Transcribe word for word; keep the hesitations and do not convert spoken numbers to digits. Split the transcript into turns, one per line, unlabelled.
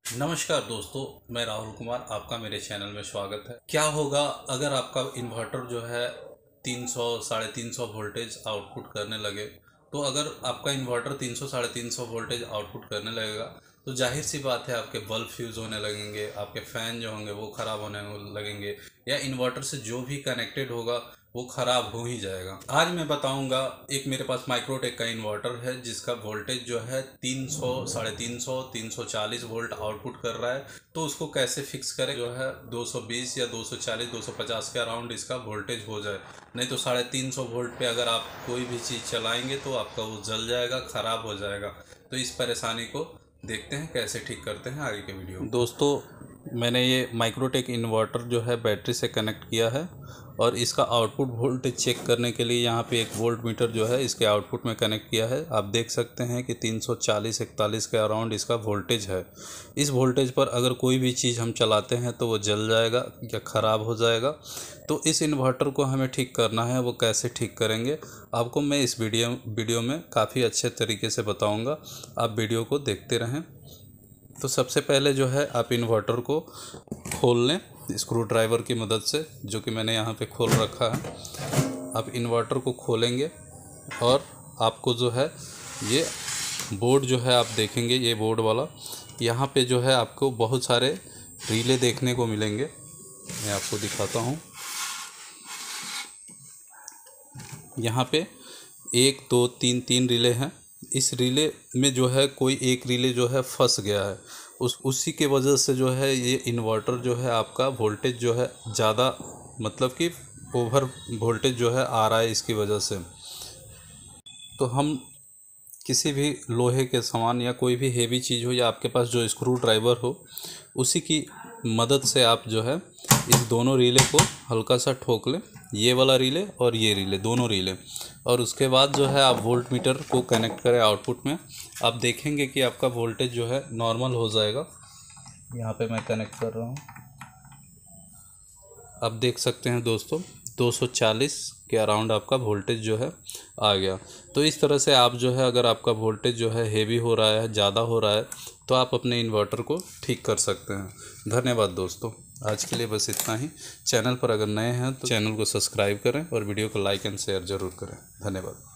नमस्कार दोस्तों, मैं राहुल कुमार, आपका मेरे चैनल में स्वागत है। क्या होगा अगर आपका इन्वर्टर जो है तीन सौ साढ़े तीन सौ वोल्टेज आउटपुट करने लगे। तो अगर आपका इन्वर्टर तीन सौ साढ़े तीन सौ वोल्टेज आउटपुट करने लगेगा तो जाहिर सी बात है आपके बल्ब फ्यूज़ होने लगेंगे, आपके फ़ैन जो होंगे वो ख़राब होने लगेंगे, या इन्वर्टर से जो भी कनेक्टेड होगा वो ख़राब हो ही जाएगा। आज मैं बताऊंगा, एक मेरे पास माइक्रोटेक का इन्वर्टर है जिसका वोल्टेज जो है तीन सौ साढ़े तीन सौ तीन सौ चालीस वोल्ट आउटपुट कर रहा है। तो उसको कैसे फिक्स करें जो है दो सौ बीस या दो सौ चालीस दो सौ पचास के अराउंड इसका वोल्टेज हो जाए। नहीं तो साढ़े तीन सौ वोल्ट पे अगर आप कोई भी चीज़ चलाएंगे तो आपका वो जल जाएगा, ख़राब हो जाएगा। तो इस परेशानी को देखते हैं कैसे ठीक करते हैं आगे के वीडियो में। दोस्तों, मैंने ये माइक्रोटेक इन्वर्टर जो है बैटरी से कनेक्ट किया है और इसका आउटपुट वोल्टेज चेक करने के लिए यहाँ पे एक वोल्ट मीटर जो है इसके आउटपुट में कनेक्ट किया है। आप देख सकते हैं कि तीन सौ चालीस इकतालीस के अराउंड इसका वोल्टेज है। इस वोल्टेज पर अगर कोई भी चीज़ हम चलाते हैं तो वो जल जाएगा या ख़राब हो जाएगा। तो इस इन्वर्टर को हमें ठीक करना है, वो कैसे ठीक करेंगे आपको मैं इस वीडियो वीडियो में काफ़ी अच्छे तरीके से बताऊँगा। आप वीडियो को देखते रहें। तो सबसे पहले जो है आप इन्वर्टर को खोल लें स्क्रू ड्राइवर की मदद से, जो कि मैंने यहाँ पे खोल रखा है। आप इन्वर्टर को खोलेंगे और आपको जो है ये बोर्ड जो है आप देखेंगे, ये बोर्ड वाला यहाँ पे जो है आपको बहुत सारे रिले देखने को मिलेंगे। मैं आपको दिखाता हूँ। यहाँ पे एक दो तीन तीन रिले हैं। इस रिले में जो है कोई एक रिले जो है फंस गया है, उस उसी के वजह से जो है ये इन्वर्टर जो है आपका वोल्टेज जो है ज़्यादा, मतलब कि ओवर वोल्टेज जो है आ रहा है इसकी वजह से। तो हम किसी भी लोहे के सामान या कोई भी हेवी चीज़ हो या आपके पास जो स्क्रू ड्राइवर हो, उसी की मदद से आप जो है इस दोनों रिले को हल्का सा ठोक लें, ये वाला रिले और ये रिले, दोनों रिले। और उसके बाद जो है आप वोल्ट मीटर को कनेक्ट करें आउटपुट में। आप देखेंगे कि आपका वोल्टेज जो है नॉर्मल हो जाएगा। यहाँ पे मैं कनेक्ट कर रहा हूँ, आप देख सकते हैं दोस्तों दो सौ चालीस के अराउंड आपका वोल्टेज जो है आ गया। तो इस तरह से आप जो है अगर आपका वोल्टेज जो है हेवी हो रहा है, ज़्यादा हो रहा है, तो आप अपने इन्वर्टर को ठीक कर सकते हैं। धन्यवाद दोस्तों, आज के लिए बस इतना ही। चैनल पर अगर नए हैं तो चैनल को सब्सक्राइब करें और वीडियो को लाइक एंड शेयर ज़रूर करें। धन्यवाद।